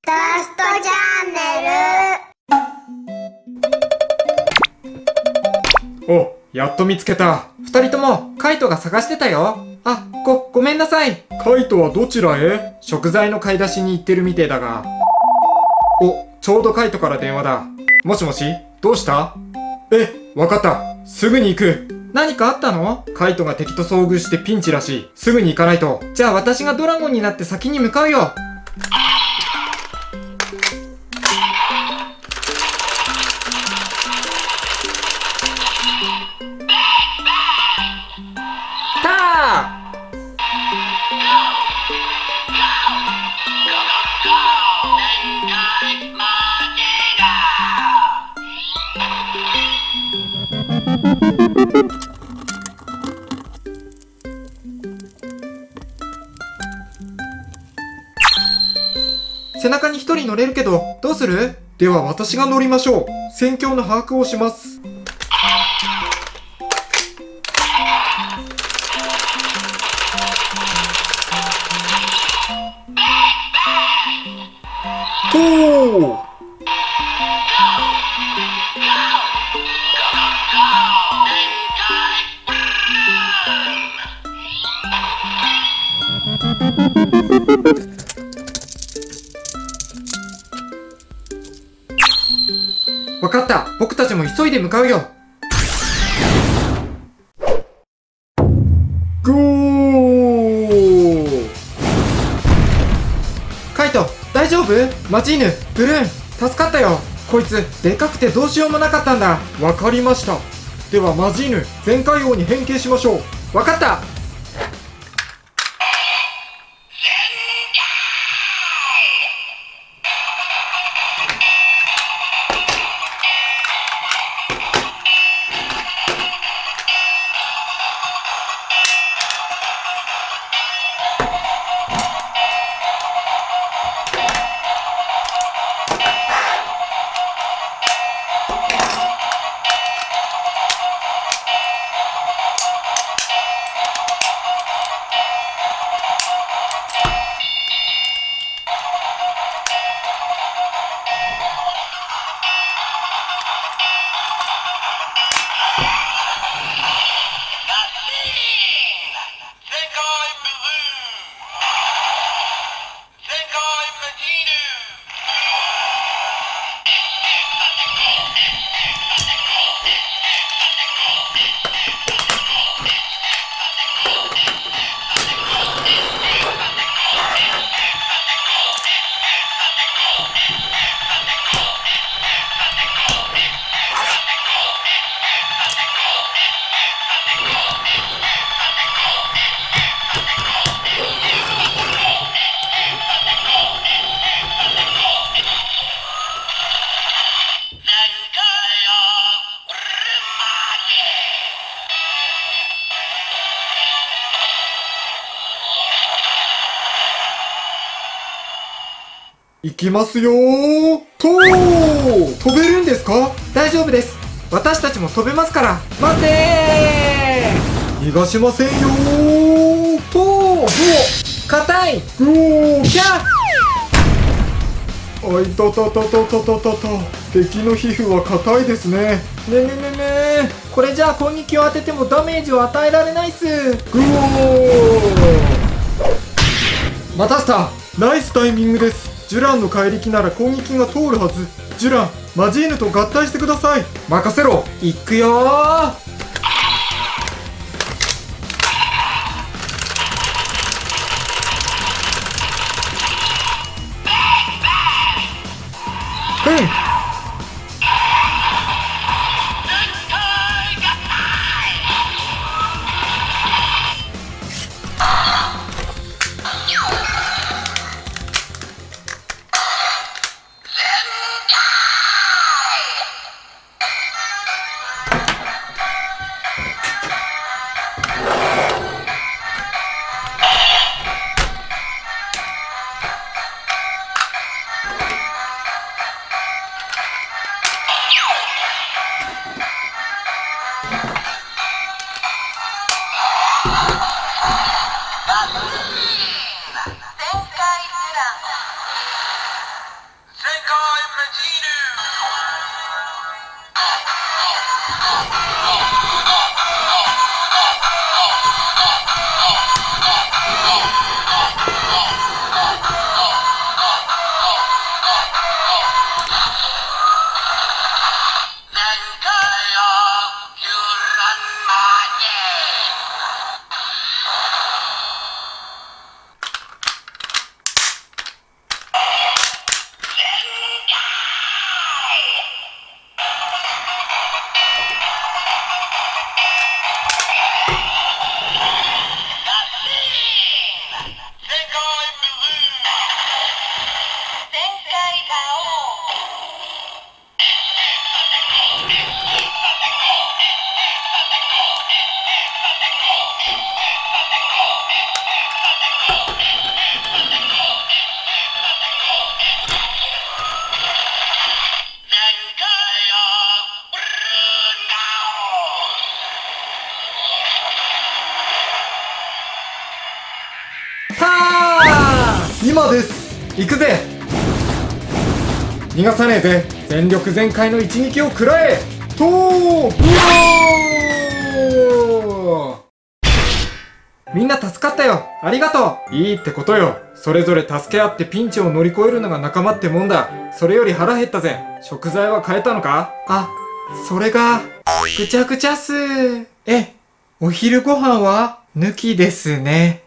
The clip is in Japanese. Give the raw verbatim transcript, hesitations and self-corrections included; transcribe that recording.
トラストチャンネル。 お、やっと見つけた。二人ともカイトが探してたよ。あ、ご、ごめんなさい。カイトはどちらへ？食材の買い出しに行ってるみてえだが。お、ちょうどカイトから電話だ。もしもし、どうした？え、わかった。すぐに行く。何かあったの？カイトが敵と遭遇してピンチらしい。すぐに行かないと。じゃあ私がドラゴンになって先に向かうよ。たー！背中に一人乗れるけど、どうする？では私が乗りましょう。戦況の把握をします。とー！わかった。僕たちも急いで向かうよ。ゴー！カイト、大丈夫？マジーヌ、ブルーン、助かったよ。こいつ、でかくてどうしようもなかったんだ。わかりました。ではマジーヌ、全海王に変形しましょう。わかった。行きますよー。とー！飛べるんですか？大丈夫です。私たちも飛べますから。待てー！逃がしませんよー。とー！うお！硬い！うおー！キャッ！あいたたたたたたたた。敵の皮膚は硬いですね。ねねねねこれじゃあ攻撃を当ててもダメージを与えられないっす。ぐおー！待たせた。ナイスタイミングです。ジュランの怪力なら攻撃が通るはず。ジュラン、マジーヌと合体してください。任せろ。いくよー。うん。 行くぜ。逃がさねえぜ。全力全開の一撃を食らえ。とーみんな助かったよ。ありがとう。いいってことよ。それぞれ助け合ってピンチを乗り越えるのが仲間ってもんだ。それより腹減ったぜ。食材は買えたのか？あ、それが、ぐちゃぐちゃっす。え、お昼ご飯は抜きですね。